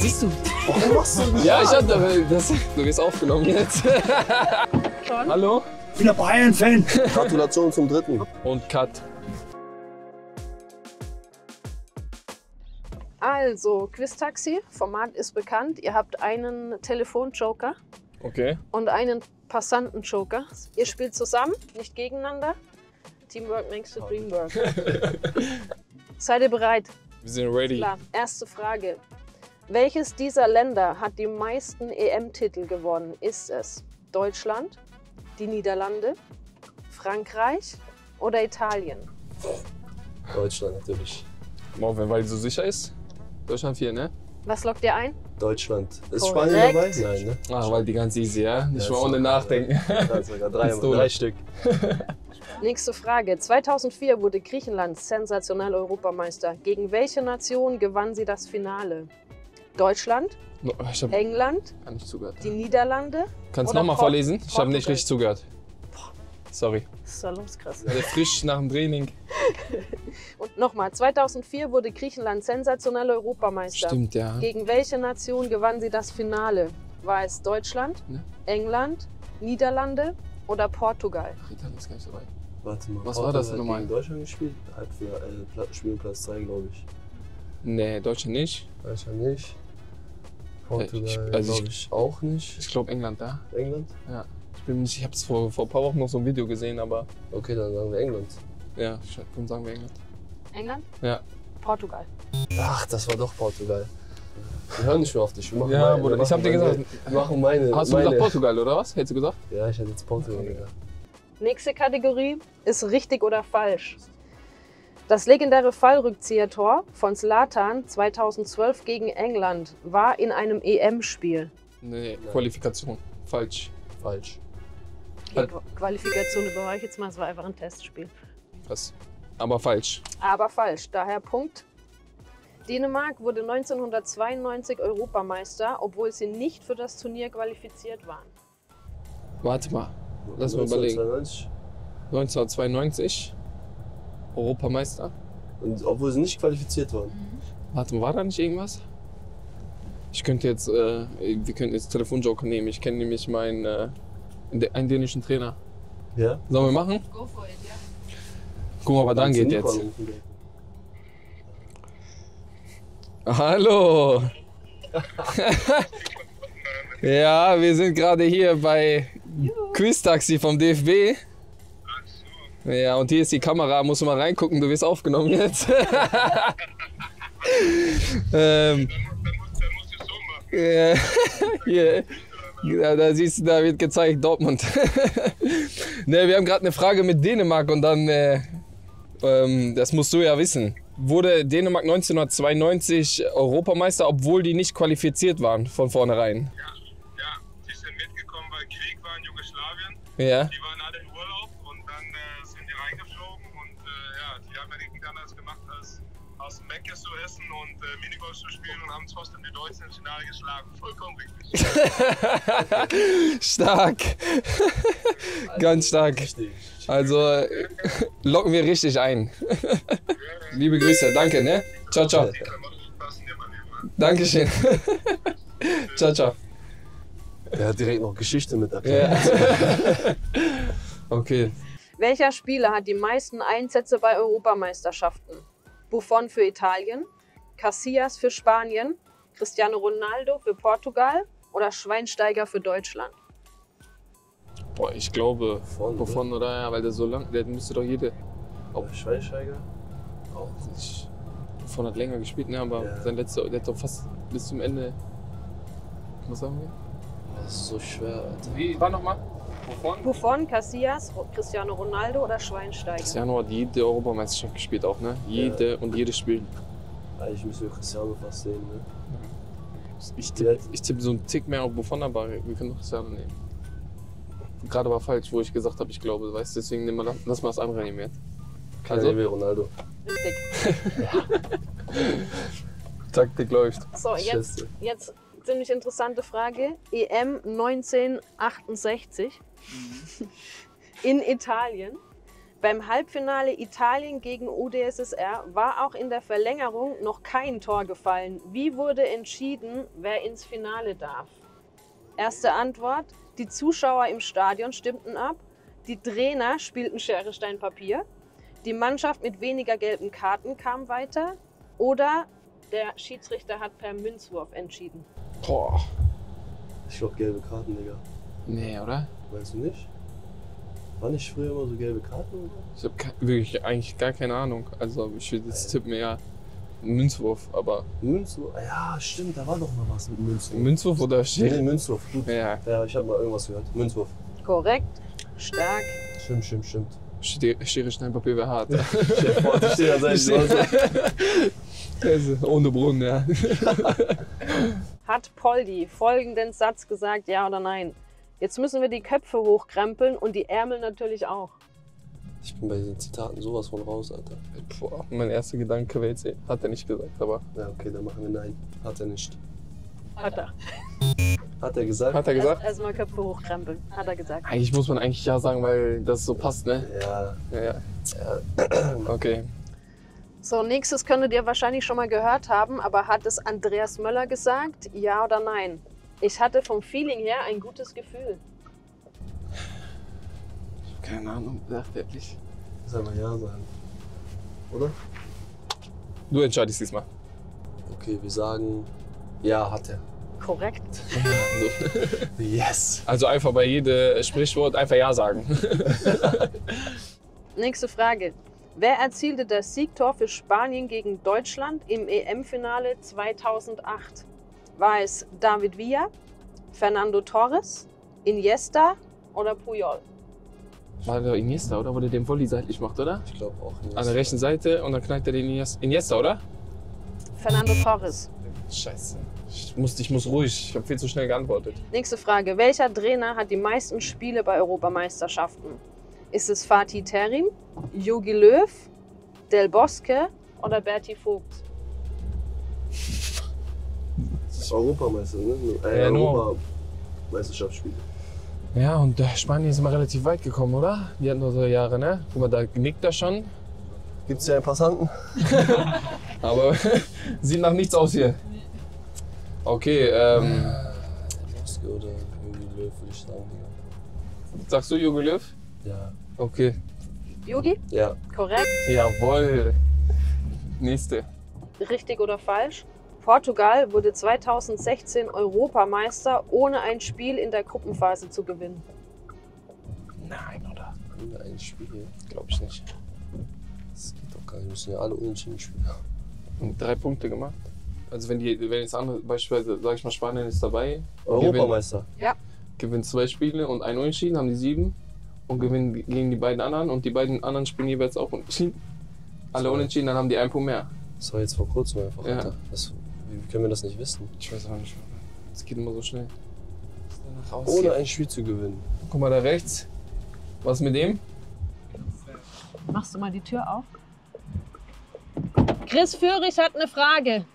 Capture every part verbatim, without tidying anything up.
siehst du? Warum machst du das? Ja, ich hab das. Du wirst aufgenommen jetzt. Schon? Hallo? Ich bin ein Bayern-Fan. Gratulation zum dritten. Und Cut. Also, Quiz-Taxi, Format ist bekannt. Ihr habt einen Telefonjoker Okay. und einen Passantenjoker. Ihr spielt zusammen, nicht gegeneinander. Teamwork makes the dream work. Seid ihr bereit? Wir sind ready. Klar. Erste Frage. Welches dieser Länder hat die meisten E M-Titel gewonnen? Ist es Deutschland, die Niederlande, Frankreich oder Italien? Deutschland natürlich. Morgen, weil die so sicher ist. Deutschland vier, ne? Was lockt ihr ein? Deutschland. Ist Korrekt. Spanien dabei? Nein, ne? Ach, weil die ganz easy, ja? Nicht Ja, mal ist ohne so. nachdenken. Ja, sogar drei, Pistole. drei Stück. Nächste Frage. zweitausendvier wurde Griechenland sensationell Europameister. Gegen welche Nation gewann sie das Finale? Deutschland, No, ich hab England, gar nicht zugehört. die Niederlande? Kannst du oder nochmal Port- vorlesen? Ich habe nicht Portugal? richtig zugehört. Sorry. Was ist da los, krass. Der frisch nach dem Training. Und nochmal. zweitausendvier wurde Griechenland sensationell Europameister. Stimmt, ja. Gegen welche Nation gewann sie das Finale? War es Deutschland, Ne? England, Niederlande oder Portugal? Ach, Italien ist gar nicht dabei. Warte mal. Was war das Portugal nochmal? Gegen Deutschland gespielt? Halt für äh, Pla- Spiel Platz zwei, glaube ich. Nee, Deutschland nicht. Deutschland nicht. Portugal, Ich- also ich- glaube ich, auch nicht. Ich glaube England, da. England? Ja. Ich bin nicht, ich habe es vor, vor ein paar Wochen noch so ein Video gesehen, aber Okay, dann sagen wir England. ja, ich würde sagen wir England. England? Ja. Portugal. Ach, das war doch Portugal. Wir hören nicht mehr auf dich. Wir machen Ja, meine, Bruder, wir ich hab machen dir meine- gesagt- Wir machen meine. Hast du meine. gesagt Portugal, oder was? Hättest du gesagt? Ja, ich hätte jetzt Portugal gesagt. Nächste Kategorie ist richtig oder falsch. Das legendäre Fallrückzieher-Tor von Zlatan zweitausendzwölf gegen England war in einem E M-Spiel. Nee, Qualifikation. Falsch. Falsch. Die Qu- Qualifikation über euch jetzt mal, es war einfach ein Testspiel. Was? Aber falsch. Aber falsch, daher Punkt. Dänemark wurde neunzehnhundertzweiundneunzig Europameister, obwohl sie nicht für das Turnier qualifiziert waren. Warte mal. Lass mal überlegen. neunzehnhundertzweiundneunzig. neunzehnhundertzweiundneunzig. Europameister. Und obwohl sie nicht qualifiziert waren. Warte mal, war da nicht irgendwas? Ich könnte jetzt, äh, wir könnten jetzt Telefonjoker nehmen. Ich kenne nämlich meinen, äh, einen dänischen Trainer. Ja? Sollen wir machen? Go for it, ja. Guck mal, was dann geht jetzt. Nico. Hallo! Ja, wir sind gerade hier bei Quiz-Taxi vom D F B. Ja, und hier ist die Kamera, musst du mal reingucken, du wirst aufgenommen jetzt. ähm, ja, hier, ja, da siehst du, da wird gezeigt, Dortmund. Ne, wir haben gerade eine Frage mit Dänemark und dann, äh, ähm, das musst du ja wissen. Wurde Dänemark neunzehnhundertzweiundneunzig Europameister, obwohl die nicht qualifiziert waren von vornherein? Ja, ja, die sind mitgekommen, weil Krieg war in Jugoslawien. Ja. Die waren alle in Urlaub und dann äh, sind die reingeflogen und äh, ja, die haben ja nichts anderes gemacht, als aus dem Meckes zu essen und äh, Minigolf zu spielen und haben trotzdem die Deutschen im Finale geschlagen. Vollkommen richtig. Stark. Ganz stark. Richtig. Also äh, locken wir richtig ein. Liebe Grüße, danke, ne? Ciao, ciao. Passen dir mal lieber. Dankeschön. Ciao, ciao. Der hat direkt noch Geschichte mit erklärt. Ja. Okay. Welcher Spieler hat die meisten Einsätze bei Europameisterschaften? Buffon für Italien, Casillas für Spanien, Cristiano Ronaldo für Portugal oder Schweinsteiger für Deutschland? Boah, ich glaube, Von, wovon oder ja, weil der so lang, der müsste doch jede. Auch Schweinsteiger? Auch Ich, Buffon hat länger gespielt, ne? Aber Ja. sein letzter, der hat doch fast bis zum Ende. Was sagen wir? Das ist so schwer, Alter. Wie war nochmal? Buffon? Buffon, Casillas, Cristiano Ronaldo oder Schweinsteiger? Cristiano hat jede Europameisterschaft gespielt auch, ne? Jede Ja. und jedes Spiel. Eigentlich müssen wir Cristiano fast sehen, ne? Ich tippe ich tipp so einen Tick mehr auf Buffon, aber wir können doch Cristiano nehmen. Gerade war falsch, wo ich gesagt habe, ich glaube, weißt du, deswegen nehmen wir, lass mal das andere nehmen jetzt. Also Also, Ronaldo. Richtig. Taktik läuft. So, jetzt, Scheiße. jetzt ziemlich interessante Frage. E M neunzehnhundertachtundsechzig in Italien. Beim Halbfinale Italien gegen U d S S R war auch in der Verlängerung noch kein Tor gefallen. Wie wurde entschieden, wer ins Finale darf? Erste Antwort: Die Zuschauer im Stadion stimmten ab. Die Trainer spielten Schere, Stein, Papier. Die Mannschaft mit weniger gelben Karten kam weiter. Oder der Schiedsrichter hat per Münzwurf entschieden. Boah. Ich glaube gelbe Karten, Digga. Nee, oder? Meinst du nicht? War nicht früher immer so gelbe Karten oder? Ich habe wirklich eigentlich gar keine Ahnung. Also ich würde jetzt tippen eher Münzwurf, aber Münzwurf? Ja, stimmt, da war doch mal was mit Münzwurf. Münzwurf oder Nee, Schere? Münzwurf, gut. Ja, Ja, ich habe mal irgendwas gehört. Münzwurf. Korrekt. Stark. Stimmt, stimmt, stimmt. Schere, Schere, Stein, Papier wäre hart. Stell dir vor, die stehen an seinen Seite. Also, ohne Brunnen, ja. Hat Poldi folgenden Satz gesagt, ja oder nein? Jetzt müssen wir die Köpfe hochkrempeln und die Ärmel natürlich auch. Ich bin bei den Zitaten sowas von raus, Alter. Boah, mein erster Gedanke wäre jetzt, hat er nicht gesagt, aber Ja, okay, dann machen wir nein. Hat er nicht. Hat er. Hat er gesagt? hat er gesagt? Erstmal Köpfe hochkrempeln, hat er gesagt. Eigentlich muss man eigentlich ja sagen, weil das so passt, ne? Ja. Ja, ja. Okay. So, nächstes könntet ihr wahrscheinlich schon mal gehört haben, aber hat es Andreas Möller gesagt, ja oder nein? Ich hatte vom Feeling her ein gutes Gefühl. Keine Ahnung, sagt ehrlich. Soll mal ja sagen. Oder? Du entscheidest diesmal. Okay, wir sagen, ja, hat er. Korrekt. Also, Yes. also einfach bei jedem Sprichwort einfach ja sagen. Nächste Frage. Wer erzielte das Siegtor für Spanien gegen Deutschland im E M-Finale zweitausendacht? War es David Villa, Fernando Torres, Iniesta oder Puyol? War der Iniesta, oder? Wo der den Volley seitlich macht, oder? Ich glaube auch nicht. An der rechten Seite und dann knallt er den Iniesta, Iniesta, oder? Fernando Torres. Scheiße. Ich muss, ich muss ruhig, ich habe viel zu schnell geantwortet. Nächste Frage. Welcher Trainer hat die meisten Spiele bei Europameisterschaften? Ist es Fatih Terim, Jogi Löw, Del Bosque oder Berti Vogt? Das ist Europameister, ne? Äh, Ja, nur. Europameisterschaftsspiele. Ja, und äh, Spanien ist immer relativ weit gekommen, oder? Die hatten unsere Jahre, ne? Guck mal, da nickt er schon. Gibt's ja einen Passanten? Aber sieht nach nichts aus hier. Okay, ähm, Bosque oder Jogi Löw, würde ich sagen, Digga. sagst du Jogi Löw? Ja. Okay. Jogi? Ja. Korrekt. Jawohl. Nächste. Richtig oder falsch? Portugal wurde zweitausendsechzehn Europameister, ohne ein Spiel in der Gruppenphase zu gewinnen. Nein, oder? Ohne ein Spiel. Glaube ich nicht. Das geht doch gar nicht. Wir müssen ja alle unentschieden spielen. Und drei Punkte gemacht. Also wenn die, wenn jetzt andere, beispielsweise, sag ich mal, Spanien ist dabei, Europameister. Ja. gewinnt zwei Spiele und ein Unentschieden, haben die sieben und gewinnen gegen die beiden anderen und die beiden anderen spielen jeweils auch unentschieden. Alle So. unentschieden, dann haben die einen Punkt mehr. Das war jetzt vor kurzem einfach, Ja. Alter. Das, wie können wir das nicht wissen? Ich weiß auch nicht. Es geht immer so schnell. Raus Ohne hier. ein Spiel zu gewinnen. Guck mal da rechts. Was mit dem? Machst du mal die Tür auf? Chris Führig hat eine Frage.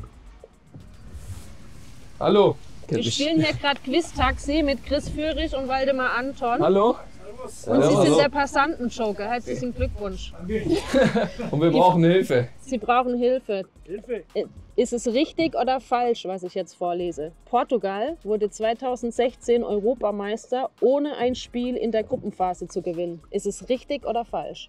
Hallo. Wir spielen hier gerade Quiz-Taxi mit Chris Führig und Waldemar Anton. Hallo. Und Ja, Sie sind hallo. der Passantenjoker. Herzlichen Glückwunsch. Und wir brauchen Hilfe. Sie brauchen Hilfe. Hilfe! Ist es richtig oder falsch, was ich jetzt vorlese? Portugal wurde zweitausendsechzehn Europameister, ohne ein Spiel in der Gruppenphase zu gewinnen. Ist es richtig oder falsch?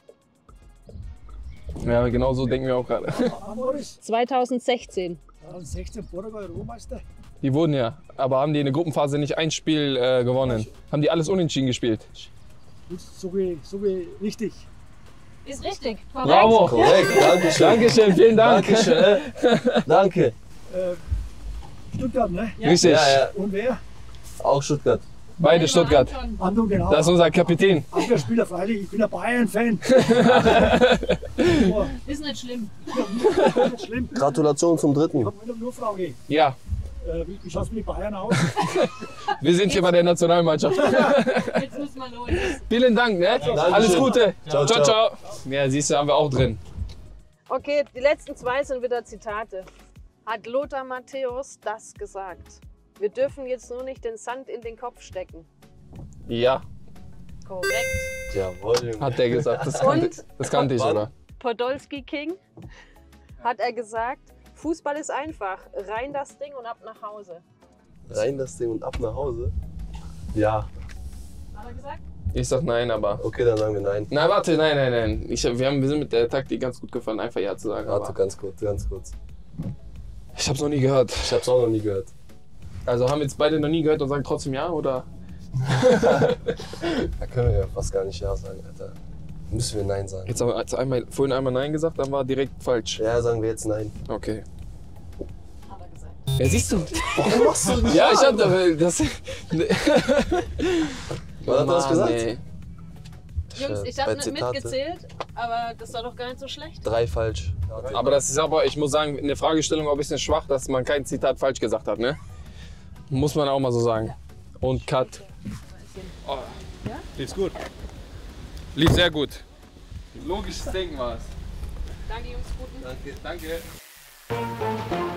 Ja, genau so denken wir auch gerade. Wann war das? zweitausendsechzehn. zweitausendsechzehn Portugal Europameister. Die wurden ja, aber haben die in der Gruppenphase nicht ein Spiel äh, gewonnen? Haben die alles unentschieden gespielt? So wie, so wie richtig. Ist richtig. Bravo! Korrekt, danke schön. Dankeschön, vielen Dank. Dankeschön. Danke. Äh, Stuttgart, ne? Richtig. Ja, ja. Und wer? Auch Stuttgart. Beide Stuttgart. Anton, genau. Das ist unser Kapitän. Anderer Spieler, freilich. Ich bin ein Bayern-Fan. Aber Ist nicht schlimm. nicht schlimm. Gratulation zum dritten. Ich habe nur eine Frage. Ja, Äh, wie wie schaut es mit den Bayern aus? wir sind hier bei der Nationalmannschaft. Jetzt müssen wir los. Vielen Dank, ne? Alles Gute. Ciao, ciao, ciao. ciao. Ja, siehst du, haben wir auch drin. Okay, die letzten zwei sind wieder Zitate. Hat Lothar Matthäus das gesagt? Wir dürfen jetzt nur nicht den Sand in den Kopf stecken. Ja. Korrekt. Jawohl, Junge. Hat der gesagt. Das kannte, Und? das kannte ich, Wann? oder? Podolski King hat er gesagt, Fußball ist einfach. Rein das Ding und ab nach Hause. Rein das Ding und ab nach Hause? Ja. Hat er gesagt? Ich sag nein, aber. Okay, dann sagen wir nein. Na, warte, nein, nein, nein. Ich, wir, haben, wir sind mit der Taktik ganz gut gefahren, einfach ja zu sagen. Warte, Aber ganz kurz, ganz kurz. ich hab's noch nie gehört. Ich hab's auch noch nie gehört. Also haben jetzt beide noch nie gehört und sagen trotzdem ja, oder? Da können wir ja fast gar nicht ja sagen, Alter. Müssen wir nein sagen. Jetzt haben wir jetzt einmal, vorhin einmal nein gesagt, dann war direkt falsch. Ja, sagen wir jetzt nein. Okay. Hat er gesagt. Ja, siehst du? Warum machst du nicht? Ja, ich hab da. Das. Wann hat er das gesagt? Nee. Jungs, ich Bei habe nicht Zitate. mitgezählt, aber das war doch gar nicht so schlecht. Drei falsch. Aber das ist aber, ich muss sagen, eine Fragestellung auch ein bisschen schwach, dass man kein Zitat falsch gesagt hat, ne? Muss man auch mal so sagen. Und Cut. Oh. Ja? Lief's gut. Lief sehr gut. Logisches Denken war es. Danke, Jungs, guten. Danke. Danke.